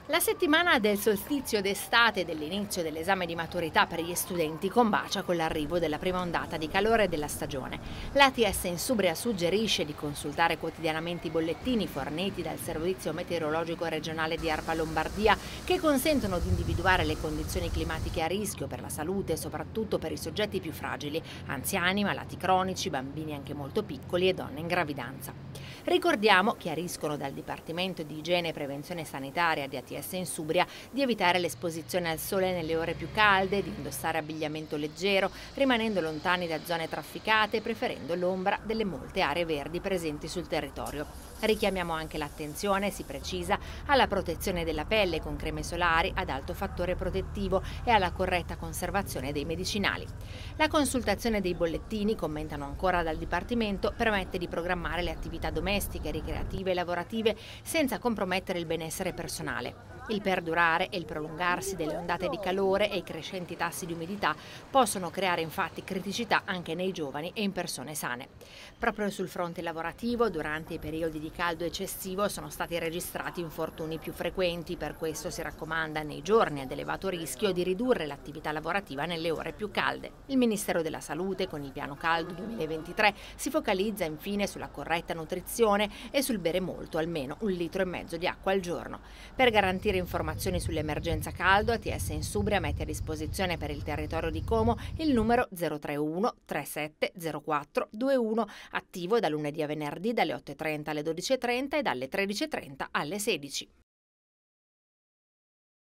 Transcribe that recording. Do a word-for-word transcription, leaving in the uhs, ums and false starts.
La settimana del solstizio d'estate e dell'inizio dell'esame di maturità per gli studenti combacia con l'arrivo della prima ondata di calore della stagione. L'A T S Insubria suggerisce di consultare quotidianamente i bollettini forniti dal Servizio Meteorologico Regionale di ARPA Lombardia, che consentono di individuare le condizioni climatiche a rischio per la salute, soprattutto per i soggetti più fragili, anziani, malati cronici, bambini anche molto piccoli e donne in gravidanza. Ricordiamo, chiariscono dal Dipartimento di Igiene e Prevenzione Sanitaria di A T S Insubria, di evitare l'esposizione al sole nelle ore più calde, di indossare abbigliamento leggero, rimanendo lontani da zone trafficate e preferendo l'ombra delle molte aree verdi presenti sul territorio. Richiamiamo anche l'attenzione, si precisa, alla protezione della pelle con creme solari ad alto fattore protettivo e alla corretta conservazione dei medicinali. La consultazione dei bollettini, commentano ancora dal Dipartimento, permette di programmare le attività domestiche, ricreative e lavorative senza compromettere il benessere personale. Il perdurare e il prolungarsi delle ondate di calore e i crescenti tassi di umidità possono creare infatti criticità anche nei giovani e in persone sane. Proprio sul fronte lavorativo, durante i periodi di caldo eccessivo sono stati registrati infortuni più frequenti, per questo si raccomanda nei giorni ad elevato rischio di ridurre l'attività lavorativa nelle ore più calde. Il Ministero della Salute, con il Piano Caldo duemilaventitré, si focalizza infine sulla corretta nutrizione e sul bere molto, almeno un litro e mezzo di acqua al giorno. Per garantire informazioni sull'emergenza caldo, A T S Insubria mette a disposizione per il territorio di Como il numero zero tre uno tre sette zero quattro due uno, attivo da lunedì a venerdì dalle otto e trenta alle dodici e trenta e dalle tredici e trenta alle sedici.